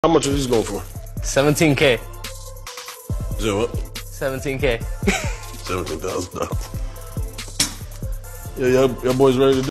How much are these going for? 17K. Is that what? 17K. $17,000. Yeah, y'all boys ready to do